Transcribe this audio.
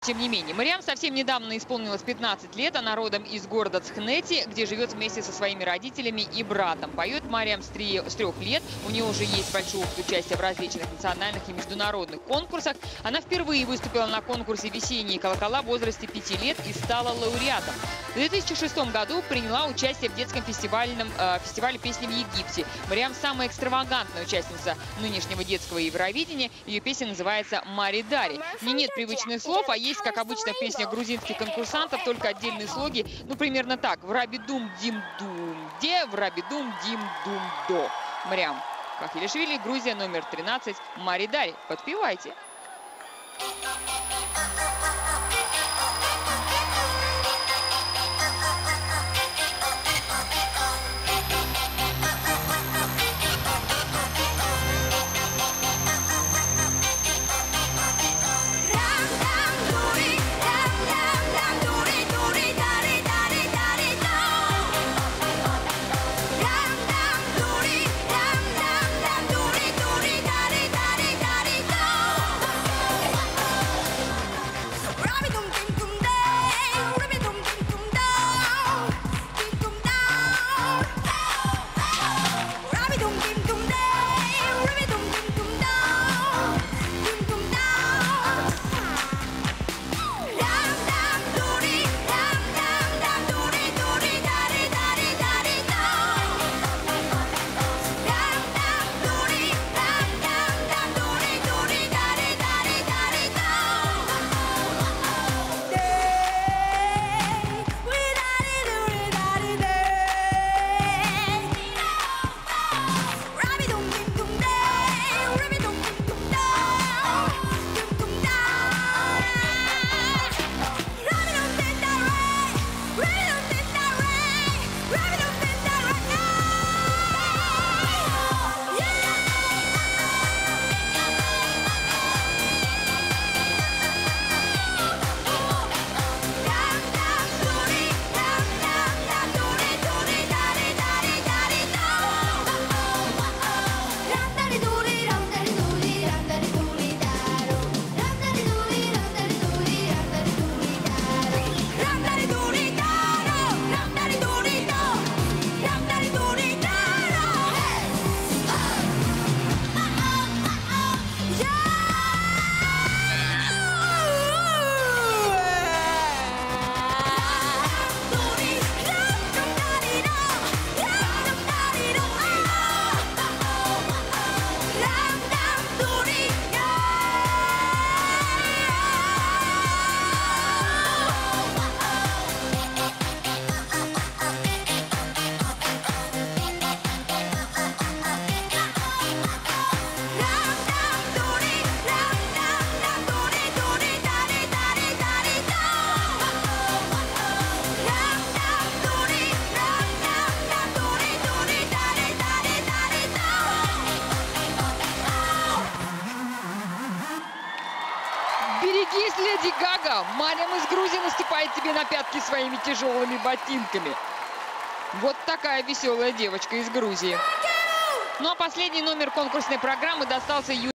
Тем не менее, Мариам совсем недавно исполнилось 15 лет. Она родом из города Цхнети, где живет вместе со своими родителями и братом. Поет Мариам с 3 лет. У нее уже есть большой опыт участия в различных национальных и международных конкурсах. Она впервые выступила на конкурсе «Весенние колокола» в возрасте 5 лет и стала лауреатом. В 2006 году приняла участие в детском фестивале песни в Египте. Мариам самая экстравагантная участница нынешнего детского Евровидения. Ее песня называется «Мари Дари». В ней нет привычных слов, а есть, как обычно в песнях грузинских конкурсантов, только отдельные слоги. Ну, примерно так. Врабидум-дим-дум-де, врабидум-дим-дум-до. Мариам Кахилишвили, Грузия, номер 13, «Мари Дари». Подпевайте. Берегись, леди Гага! Мариам из Грузии наступает тебе на пятки своими тяжелыми ботинками. Вот такая веселая девочка из Грузии. Ну а последний номер конкурсной программы достался